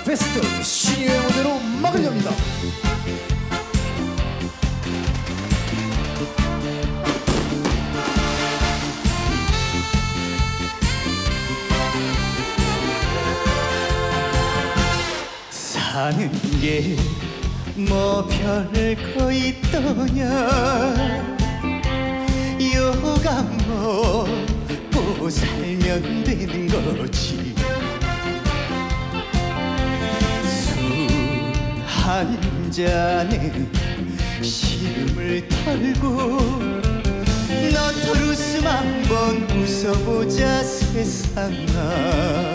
베스트 신예의 무대로 막을 엽니다. 사는 게 뭐 별거 있더냐, 여간 먹고 살면 되는 거지. 술 한 잔에 시름을 털고 너털 웃음 한번 웃어보자 세상아.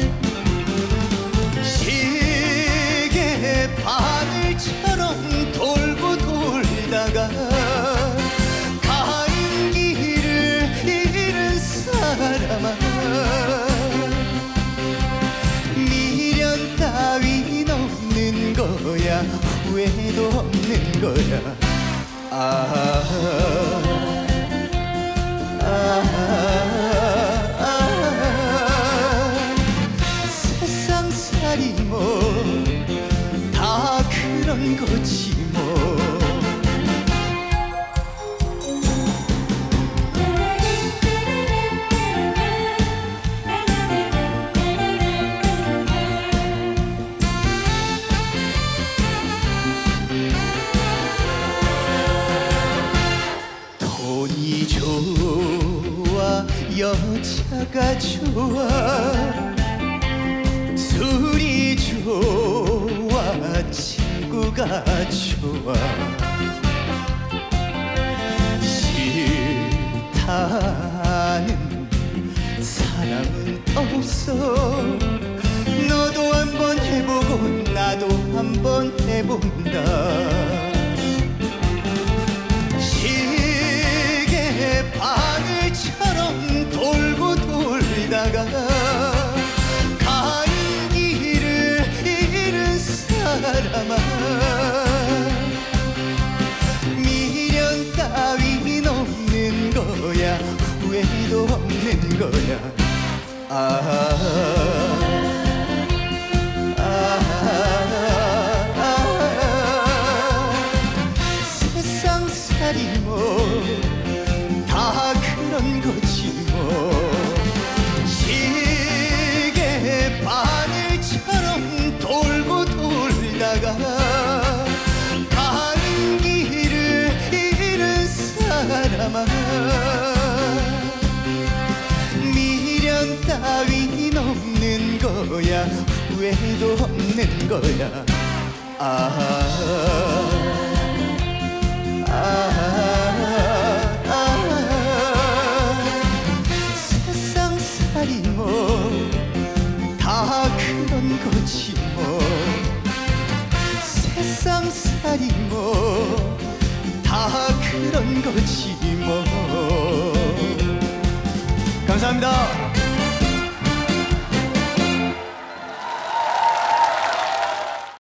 바늘처럼 돌고 돌다가 가는 길을 잃은 사람아, 미련 따윈 없는 거야, 후회도 없는 거야. 세상살이 뭐 다 그런 거지 뭐. 돈이 좋아, 여자가 좋아, 술이 좋아, 친구가 좋아. 싫다는 사람은 없어. 너도 한번 해보고 나도 한번 해본다. 시계 바늘처럼 돌고 돌다가 가는 길을 잃은 사람아, 미련 따윈 없는 거야, 후회도 없는 거야. 세상살이 뭐 다 그런 거지 뭐. 시계 바늘처럼 돌고 돌다가 가는 길을 잃은 사람아, 미련 따윈 없는 거야, 후회도 없는 거야. 세상살이 뭐 다 그런 거지 뭐. 세상살이 뭐 다 그런 거지 뭐. 감사합니다.